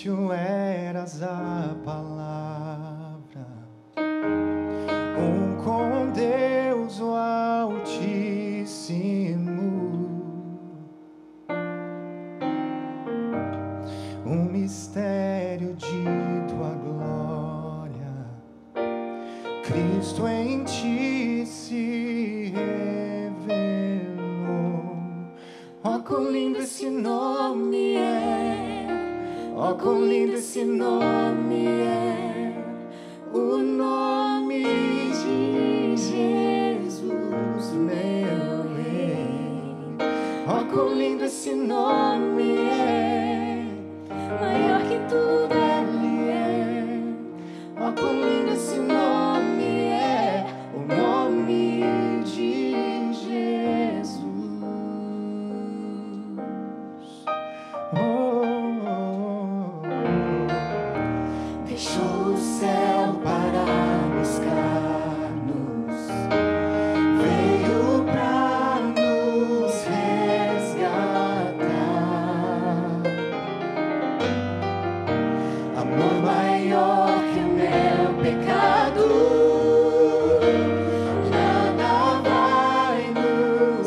início eras a palavra, com Deus o Altíssimo, mistério de tua glória, Cristo em ti se revelou. Oh, quão lindo esse nome é, oh, quão lindo esse nome é, o nome de Jesus, meu Rei. Oh, quão lindo esse nome é, maior que tudo Ele é. Oh, quão lindo esse nome é, o nome de Jesus. Deixou o céu para buscar-nos, veio para nos resgatar. Amor maior que o meu pecado, nada vai nos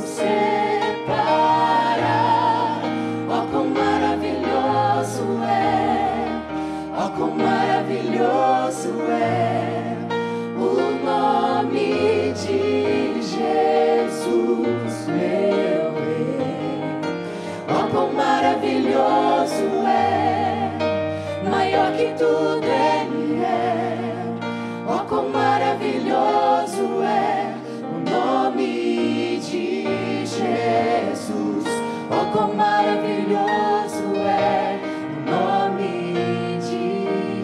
separar. Oh, quão maravilhoso é, oh, quão maravilhoso é o nome de Jesus, meu Rei. Oh, quão maravilhoso é, maior que tudo Ele é. Oh, quão maravilhoso é o nome de Jesus. Oh, quão maravilhoso é o nome de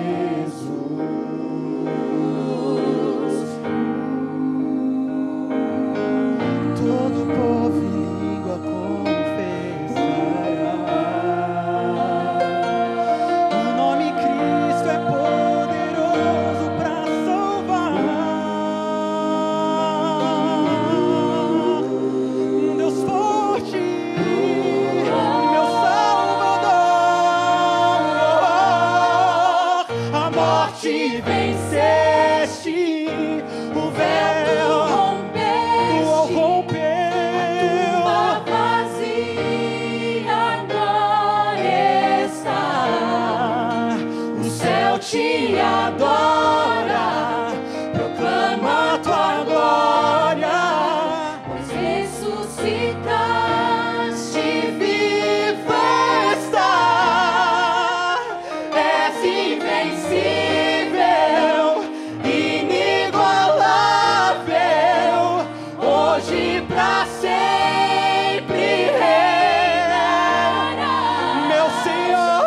Jesus. Todo povo e língua confessará. O nome Cristo é poderoso para salvar. Deus forte, meu Salvador. A morte venceste, o véu rompeu, a vazia agora está. O céu te adora, proclama tua glória, pois ressuscitaste, viva está. És invencível, inigualável, hoje pra sempre reinará. Meu Senhor,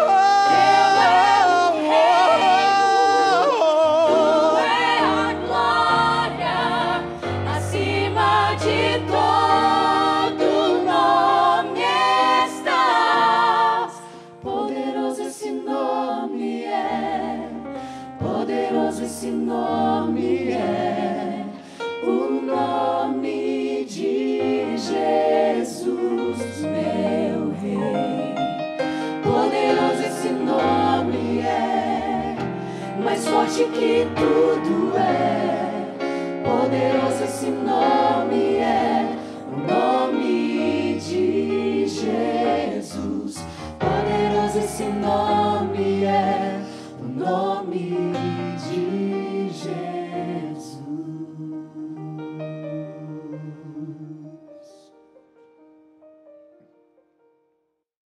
Tu é a glória, acima de todo nome estás. Poderoso esse nome é, poderoso esse nome é, o nome de Jesus, meu Rei. Poderoso esse nome é, mais forte que tudo é.